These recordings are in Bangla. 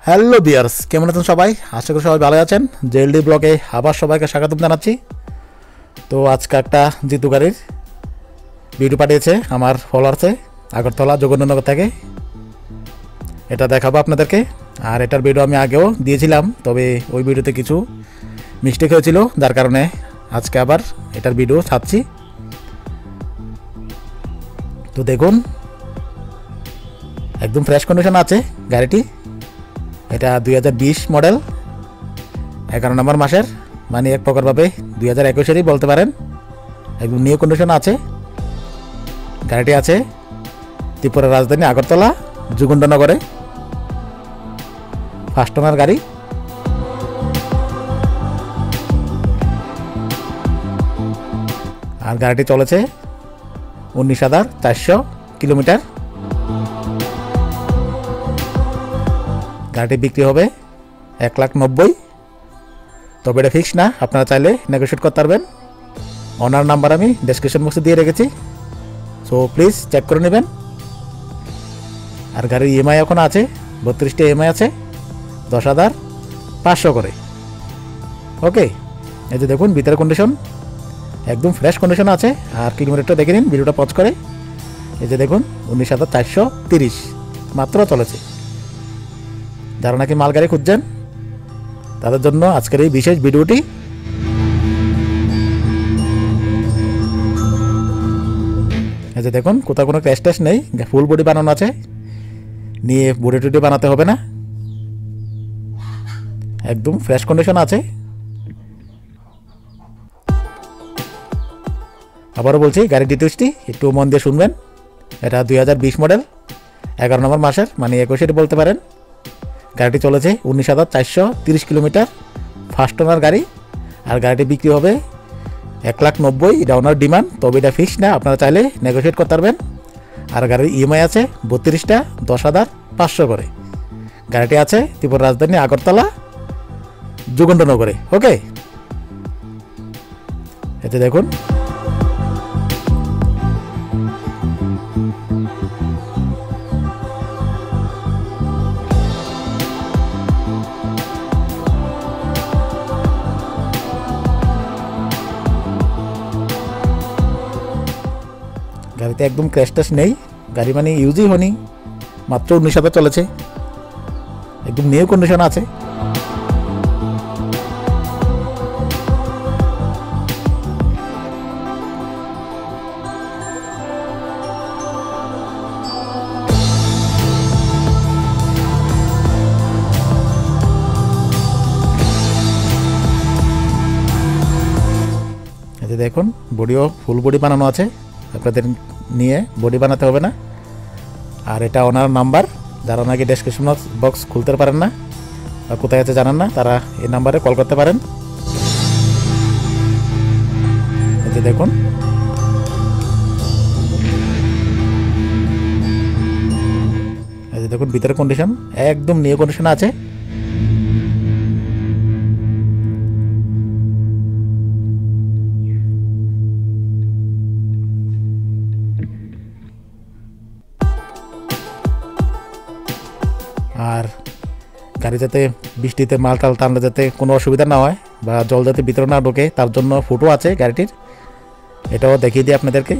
হ্যালো বিয়ার্স, কেমন আছেন সবাই? আশা করি সবাই ভালো আছেন। জেএলডি ব্লগে আবার সবাইকে স্বাগতম জানাচ্ছি। তো আজকে একটা জিতু গাড়ির ভিডিও পাঠিয়েছে আমার ফলোয়ার্সে আগরতলা যোগেন্দ্রনগর থেকে, এটা দেখাবো আপনাদেরকে। আর এটার ভিডিও আমি আগেও দিয়েছিলাম, তবে ওই ভিডিওতে কিছু মিস্টেক হয়েছিল, যার কারণে আজকে আবার এটার ভিডিও ছাড়ছি। তো দেখুন, একদম ফ্রেশ কন্ডিশন আছে গাড়িটি। এটা 2020 মডেল, 11 নম্বর মাসের, মানে এক প্রকারভাবে 2021-এরই বলতে পারেন। একদম নিউ কন্ডিশন আছে গাড়িটি। আছে ত্রিপুরার রাজধানী আগরতলা যোগেন্দ্রনগরে, ফার্স্ট ওনার গাড়ি। আর গাড়িটি চলেছে 19,400 কিলোমিটার। গাড়িটি বিক্রি হবে 1,90,000। তবে এটা ফিক্স না, আপনারা চাইলে নেগোশিয়েট করতে পারবেন। ওনার নাম্বার আমি ডেসক্রিপশন বক্সে দিয়ে রেখেছি, সো প্লিজ চেক করে নেবেন। আর গাড়ির ইএমআই এখন আছে 32টা ইএমআই আছে, 10,500 করে। ওকে, এই যে দেখুন ভিতরে কন্ডিশন একদম ফ্রেশ কন্ডিশন আছে। আর কিলোমিটারটা দেখে নিন ভিডিওটা পজ করে। এই যে দেখুন 19,430 মাত্র চলেছে। যারা নাকি মাল গাড়ি খুঁজছেন তাদের জন্য আজকের এই বিশেষ ভিডিওটি। এই যে দেখুন, কোথাও কোনো ক্র্যাশ ট্যাশ নেই, ফুল বডি বানানো আছে, নিয়ে বডি টুডি বানাতে হবে না, একদম ফ্রেশ কন্ডিশন আছে। আবারও বলছি, গাড়ির ডিটেলসটি একটু মন দিয়ে শুনবেন। এটা 2020 মডেল, 11 নম্বর মাসের, মানে 21-এর বলতে পারেন। গাড়িটি চলেছে 19,430 কিলোমিটার, ফার্স্ট ওনার গাড়ি। আর গাড়িটি বিক্রি হবে 1,90,000, এটা ওনার ডিমান্ড, তবে এটা ফিক্স না, আপনারা চাইলে নেগোশিয়েট করতে পারবেন। আর গাড়ির ইএমআই আছে 32টা, 10,500 করে। গাড়িটি আছে ত্রিপুরা রাজধানী আগরতলা যোগেন্দ্রনগরে। ওকে, এতে দেখুন গাড়িতে একদম ক্র্যাশ ট্যাশ নেই, গাড়ি মানে ইউজই হয়নি, মাত্র 19,000 চলেছে, একদম নিউ কন্ডিশন আছে। এই যে দেখুন, বডিও ফুল বডি বানানো আছে, আপনাদের নিয়ে বডি বানাতে হবে না। আর এটা ওনার নাম্বার, যারা নাকি ডেসক্রিপশন বক্স খুলতে পারেন না বা কোথায় আছে জানেন না, তারা এই নাম্বারে কল করতে পারেন। এই যে দেখুন, এই যে দেখুন ভিতরে কন্ডিশন একদম নিউ কন্ডিশন আছে। আর গাড়ি যাতে বৃষ্টিতে মাল টাল টানলে যাতে কোনো অসুবিধা না হয় বা জল যাতে ভিতরে না ঢোকে, তার জন্য ফুটো আছে গাড়িটির, এটাও দেখিয়ে দিই আপনাদেরকে।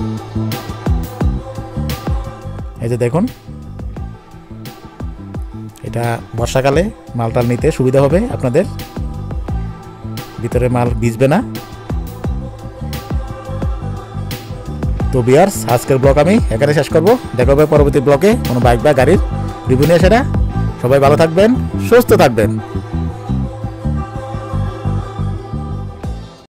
এই যে দেখুন, এটা বর্ষাকালে মাল টাল নিতে সুবিধা হবে আপনাদের, ভিতরে মাল ভিজবে না। তো ভিউয়ার্স, আজকের ব্লগ আমি এখানে শেষ করবো। দেখা হবে পরবর্তী ব্লগে কোনো বাইক বা গাড়ির রিভিউ নিয়ে। সেটা সবাই ভালো থাকবেন, সুস্থ থাকবেন।